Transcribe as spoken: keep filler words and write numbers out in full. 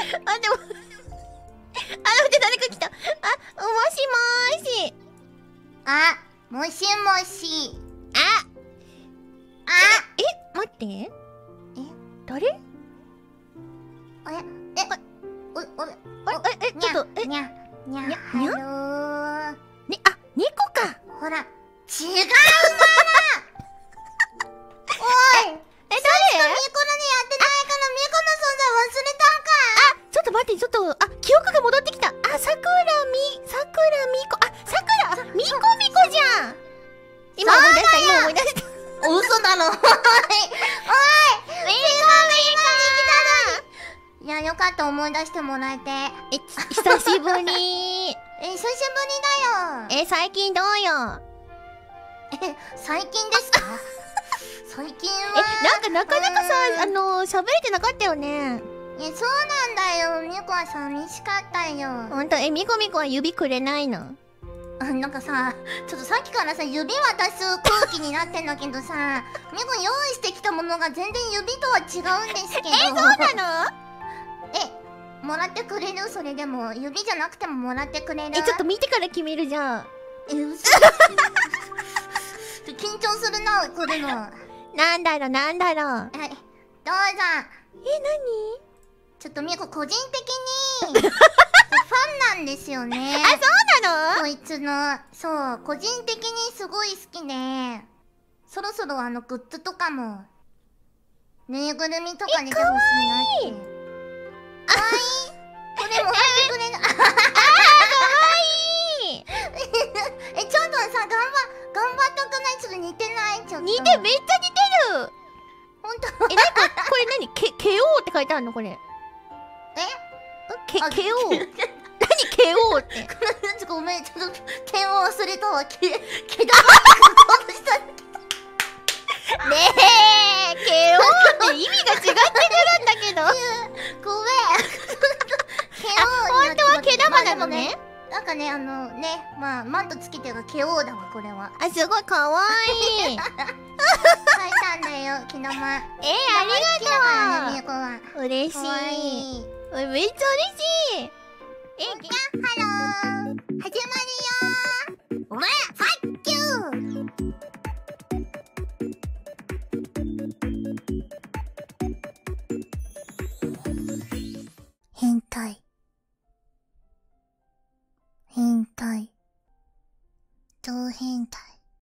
あ、でも、あ、待って、誰か来た。あ、もしもーし。 あ、もしもし。 あ、 あ、 え、待って。 え、 誰？ あれ、え、お、お、 あれ、え、え、ちょっと、え、 にゃ、にゃ、 にゃハロー。 ね、あ、猫か。 ほら、違うがなおい、 え、誰？ ミコのね、やってないからミコの存在忘れたんか。 あ、ちょっと待って、ちょっと、あ、記憶が戻ってきた。あ、さくらみ、さくらみこ、あ、さくら、みこみこじゃん。今思い出した、今思い出した。 嘘だろ。おい、おい、 みこみこいや、よかった、思い出してもらえて。 え、久しぶり。 え、久しぶりだよ。 え、最近どうよ。 え、最近ですか？最近は。 え、なんかなかなかさ、あの、喋れてなかったよね。 え、そうなんだよ。ミコは寂しかったよ。 ほんと、え、みこみこは指くれないの？ あ、なんかさ、ちょっとさっきからさ、指渡す空気になってんだけどさ、ミコ用意してきたものが全然指とは違うんですけど。 え、そうなの？ え、もらってくれる？それでも、指じゃなくてももらってくれる？ え、ちょっと見てから決めるじゃん。 え、嘘。緊張するな、これの。 なんだろう、なんだろう。 はい、どうぞ。 え、なに？ ちょっとみこ個人的にファンなんですよね。 あ、そうなの？ こいつの。そう、個人的にすごい好きで、そろそろあのグッズとかも、ぬいぐるみとかに出てほしいなって。かわいい。これもらってくれる。あ、かわいい。 え、ちょっとさ、頑張、頑張っとくない？ちょっと似てない？ちょっと。 似て、めっちゃ似てる。 ほんと？ え、なにこれ、これ何？け、けおうって書いてあるのこれ。 え？ け、けおう。何けおうって。 ごめん、ちょっと、剣を忘れたわ。け、けだまってこうした。 ねえ、ケオって意味が違ってくるんだけど。 ごめん。ケオ本当は毛玉なのね。 なんかね、あのね、まあ、マントつけてるケオだわ、これは。 あ、すごいかわいい。 書いたんだよ、毛玉。 えー、ありがとう。 みこは。 嬉しい。 かわいい。 めっちゃ嬉しい。え、 ハロー。始まるよー。お前